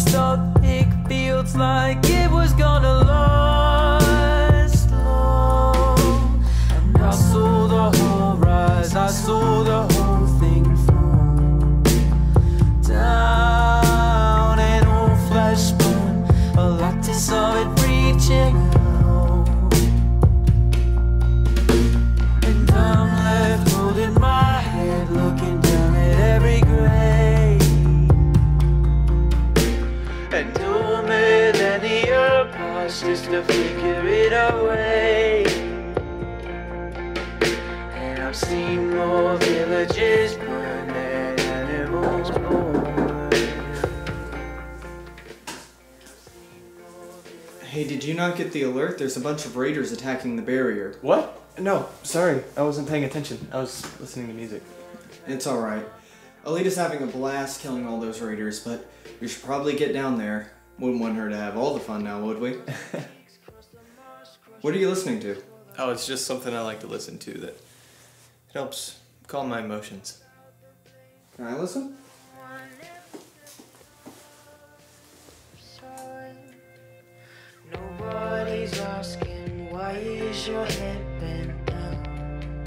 up, it feels like it was gonna last long. And I saw the whole rise, I saw the whole thing fall down, and all flesh burn, a lattice of it reaching out. And I'm left holding my head, looking down at every grave. And 2 millennia passed just to figure it away. And I've seen more villages burn than animals born. Hey, did you not get the alert? There's a bunch of raiders attacking the barrier. What? No, sorry. I wasn't paying attention. I was listening to music. It's alright. Alita's having a blast killing all those raiders, but we should probably get down there. Wouldn't want her to have all the fun now, would we? What are you listening to? Oh, it's just something I like to listen to that helps calm my emotions. Can I listen? Nobody's asking, why is your head bent down?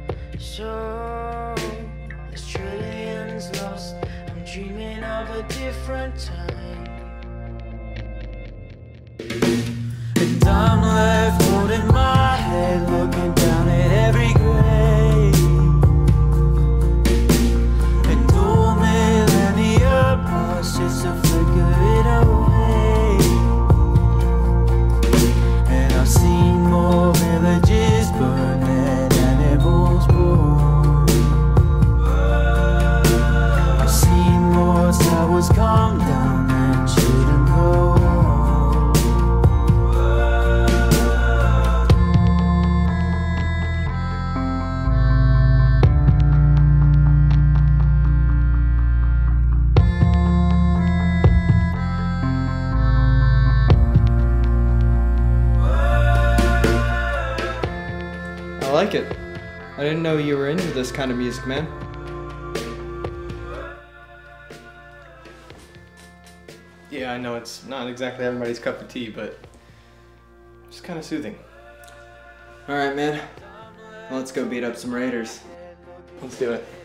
So there's trillions lost, I'm dreaming of a different time. And I'm left holding my head, looking down at every grave. And 2 millennia passed just to figure it away. And I've seen more villages burn than animals born. I've seen more towers come down than children grow old. I like it. I didn't know you were into this kind of music, man. Yeah, I know it's not exactly everybody's cup of tea, but it's kind of soothing. Alright, man. Well, let's go beat up some raiders. Let's do it.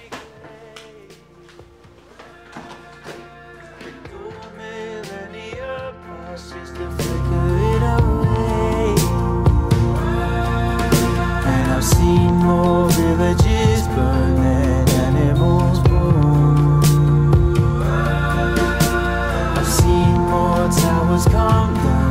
And I've seen more villages burn than animals born. I've seen more towers come down